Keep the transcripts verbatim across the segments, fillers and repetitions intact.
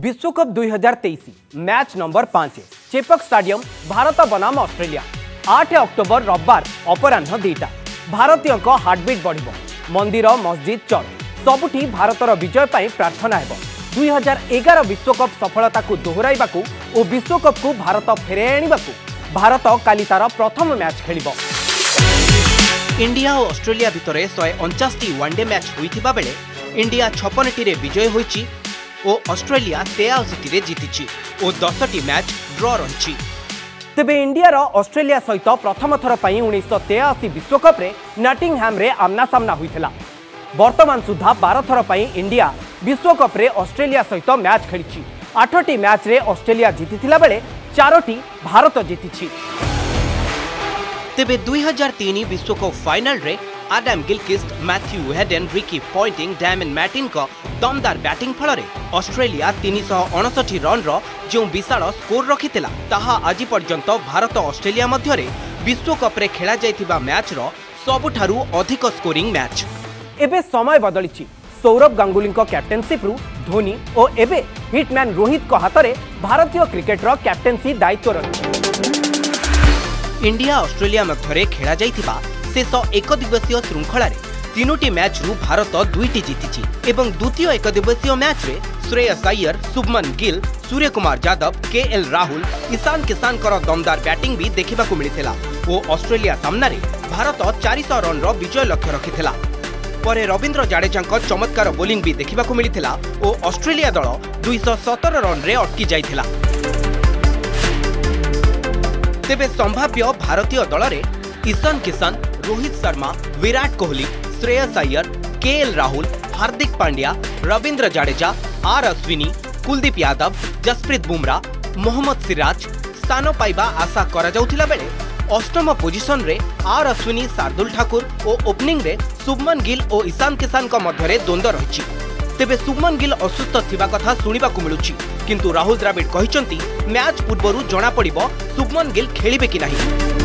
विश्वकप दुई हजार तेईस मैच नंबर पांच चेपक स्टाडियम भारत बनाम ऑस्ट्रेलिया आठ अक्टोबर रविवार अपराह दुईटा भारतीय हार्टबीट बढ़ मंदिर मस्जिद चर्च सबुठी भारतर विजय पर प्रार्थना है दुई हजार एगार विश्वकप सफलता को दोहराइबा और विश्वकप को भारत फेरे आने भारत काली तार प्रथम मैच खेल। इंडिया और ऑस्ट्रेलिया भितर शहे अणचाश वनडे मैच होता बेले इंडिया छप्पन टी विजय होती और ऑस्ट्रेलिया तेयासी जीति और दस टी मैच ड्र रही। तेबे इंडियार ऑस्ट्रेलिया सहित प्रथम थर पर उन्नीस तेयासी विश्वकप रे नॉटिंघम रे आमना सामना होता। वर्तमान सुधा बारह थर पर इंडिया विश्वकप रे ऑस्ट्रेलिया सहित मैच खेली। आठ टी मैच रे ऑस्ट्रेलिया जीति बेले चार टी भारत जीति। तेबे दुई हजार तीन विश्वकप फाइनल रे Adam Gilchrist Matthew Hayden Ricky Ponting Damien Martyn को दमदार बैटिंग फल ऑस्ट्रेलिया तीन सौ अड़सठ रन जो विशाल स्कोर रखिथिला ताहा आज पर्यंत भारत ऑस्ट्रेलिया मध्य विश्वकप रे खेला जाइथिबा मैच रो सबुठारु अधिक स्कोरिंग मैच। एबे समय बदलिछि सौरभ गांगुली कैप्टेनशिप रु धोनी और एबे हिटमैन रोहित को हाथ में भारतीय क्रिकेट रो कैप्टेनसी दायित्व रही। इंडिया ऑस्ट्रेलिया मध्य खेला जाइथिबा शेष एक दिवसीय श्रृंखला तीनोटी मैच रु भारत दुईटी जीति एवं द्वितीय एक दिवसीय मैच रे श्रेयस अय्यर शुभमन गिल सूर्य कुमार यादव के एल राहुल ईशान किसान दमदार बैटिंग भी देखा मिलता और ऑस्ट्रेलिया सामना रे भारत चार सौ रन रो विजय लक्ष्य रखिथिला। परे रविंद्र जाडेजा चमत्कार बोलिंग भी देखा मिलता और ऑस्ट्रेलिया दल दुई सौ सतर रन रे अटकी जाइथिला। तेबे संभाव्य भारतीय दल रे ईशान किसान Rohit Sharma Virat Kohli Shreyas Iyer K L Rahul Hardik Pandya Ravindra Jadeja R Ashwini Kuldeep Yadav Jasprit Bumrah Mohammed Siraj स्थान पाइबा आशा करा जाउथिला बेले अष्टम पोजिशन रे आर अश्विनी शार्दुल ठाकुर और ओपनिंग रे शुभमन गिल और ईशान किसान का मध्य द्वंद्व रही। तेबे शुभमन गिल असुस्थ थिबा कथा सुनिबाकु मिलुछि किंतु राहुल द्रविड़ कहिसंती मैच पूर्वरु जणा पड़िबो शुभमन गिल खेलिबे कि नाही।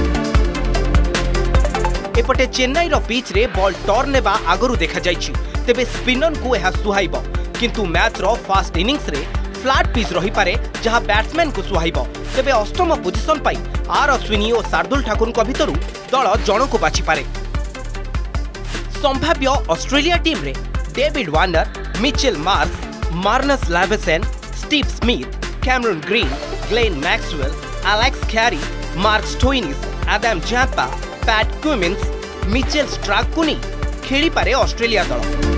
एपटे चेन्नई रो पिच रे बॉल टर्न नेबा आगरु देखा जाइछि तेबे स्पिनर को यह सुहाइबो किंतु मैच रो फास्ट इनिंग्स रे फ्लैट पिच रही पारे जहां बैट्समैन को सुहाइबो। तेबे अष्टम पोजिशन पाई आर अश्विनी और शार्दुल ठाकुर को भितरु दल जण को बाछि पारे। संभाव्य ऑस्ट्रेलिया टीम रे David Warner Mitchell Marsh Marnus Labuschagne Steve Smith Cameron Green Glenn Maxwell Alex Carey Mark Stoinis Adam Zampa Pat Cummins Mitchell Starc को नहीं खेली पारे ऑस्ट्रेलिया दल।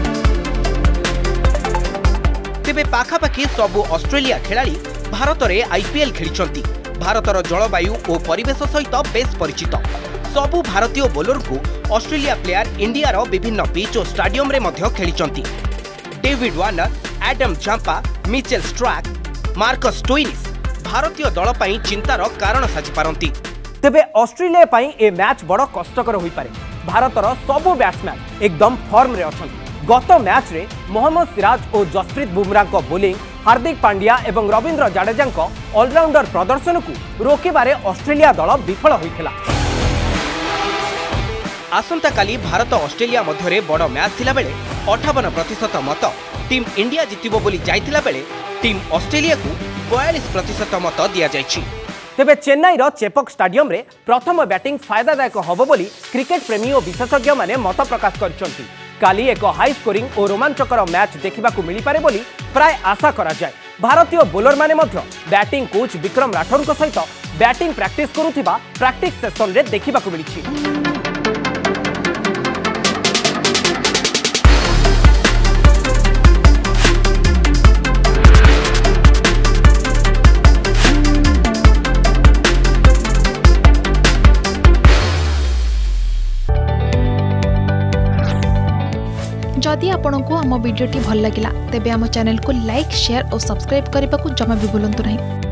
तेबे पाखापाखि सबु ऑस्ट्रेलिया खिलाड़ी भारत रे आईपीएल खेली भारतर जलवायु और परिवेश सहित बेस परिचित सबु भारतीय बोलर को ऑस्ट्रेलिया प्लेयर इंडिया रो विभिन्न पिच और स्टाडियम रे मध्य खेली। David Warner Adam Zampa Mitchell Starc Marcus Stoinis भारतीय दल पई चिंतार कारण साजी पारंती। तेबे ऑस्ट्रेलिया पई ए मैच बड़ कष्टकर होई पारे। भारतर सबु बैट्समैन एकदम फॉर्म रे अछंती। गत मैच रे मोहम्मद सिराज और जसप्रीत बुमराह को बोलिंग हार्दिक पांड्या एवं रविंद्र जाडेजा ऑलराउंडर प्रदर्शन को रोकबारे ऑस्ट्रेलिया दल विफल होइथिला। आसंता काली भारत ऑस्ट्रेलिया मध्य बड़ मैच थिला बेले अठावन प्रतिशत मत टीम इंडिया जितिबो बोली जाइथिला बेले टीम ऑस्ट्रेलिया को बयालीस प्रतिशत मत दिया जाइछि। तेबे चेन्नई रो चेपक स्टाडियम रे प्रथम बैटिंग फायदादायक होबो बोली क्रिकेट प्रेमी और विशेषज्ञ माने मत प्रकाश करछंती। काली एक हाई स्कोरिंग और रोमांचकर मैच देखा मिल पारे बोली प्राय आशा करा जाए। भारतीय बोलर माने मध्य बैटिंग कोच विक्रम राठौर सहित बैटिंग प्रैक्टिस करुथिबा प्रैक्टिस सेशन रे देखा मिली। जदि आपंक आम भिडी भल लगा तेब आम चैनल को लाइक शेयर और सब्सक्राइब करने को जमा भी भूलु नहीं।